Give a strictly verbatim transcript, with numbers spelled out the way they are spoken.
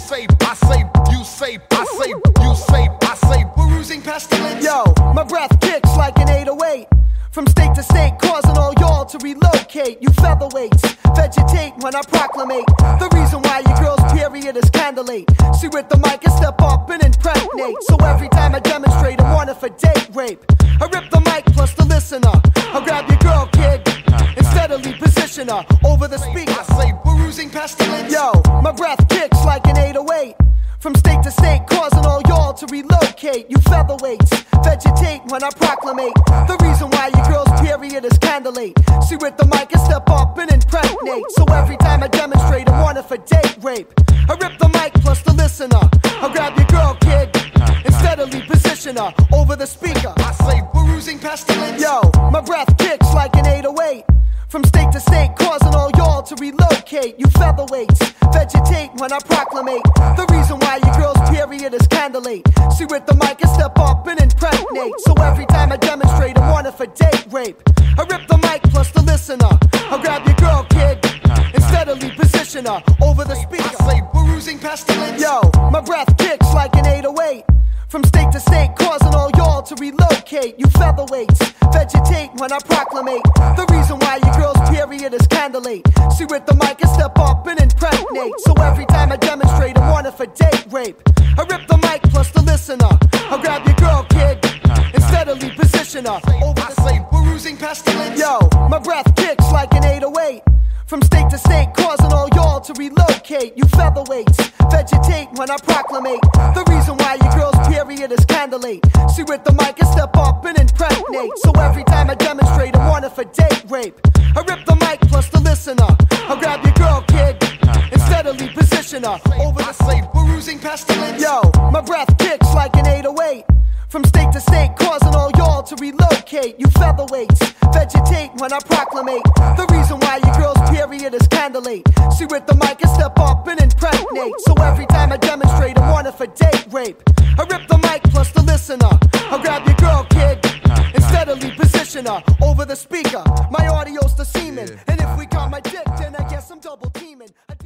say, I say, you say, I say, you say, I say, perusing pestilence. Yo, my breath kicks like an eight oh eight. From state to state, causing all y'all to relocate. You featherweights, vegetate when I proclamate the reason why your girl's period is candidate. See with the mic and step up and impregnate. So every time I demonstrate, I'm wanted for date rape. I rip the mic plus the listener. I'll grab your girl, kid, and steadily position her over the speaker. I say, perusing pestilence. Yo, my breath kicks like an eight oh eight. From state to state, causing all y'all to relocate. You featherweights, vegetate when I proclamate the reason why your girl's period is candidate. See with the mic and step up and impregnate. So every time I demonstrate, I'm wanted for date rape. I rip the mic plus the listener. I'll grab your girl, kid, and steadily position her over the speaker. I say, perusing pestilence. Yo, my breath kicks like an eight oh eight. From state to state, causing all y'all to relocate. You featherweights, vegetate when I proclamate the reason why your girl's period is candidate. See with the mic and step up and impregnate. So every time I demonstrate, I'm wanted for date rape. I rip the mic plus the listener. I'll grab your girl, kid, and steadily position her over the speaker. I say, perusing pestilence. Yo, my breath kicks like an eight oh eight. From state to state, causing all y'all to relocate. You featherweights, vegetate when I proclamate the reason why your girl's period is candidate. See with the mic and step up and impregnate. So every time I demonstrate, I'm wanted for date rape. I rip the mic plus the listener. I'll grab your girl, kid, and steadily position her over I the say, perusing pestilence. Yo, my breath kicks like an eight oh eight. From state to state, causing all y'all to relocate. You featherweights, vegetate when I proclamate the reason why your girl's period is candidate. See with the mic and step up and impregnate. So every time I demonstrate, I'm wanted for date rape. I rip the mic plus the listener. I'll grab your girl, kid, and steadily position her over I the say, perusing pestilence. Yo, my breath kicks like an eight oh eight. From state to state, causing all y'all to relocate. You featherweights, vegetate when I proclamate the reason why your girl's period is candidate. See with the mic and step up and impregnate. So every time I demonstrate, I'm wanted for date rape. I rip the mic plus the listener. I'll grab your girl, kid, and steadily position her over the speaker. My audio's the semen, and if we got my dick, then I guess I'm double teaming.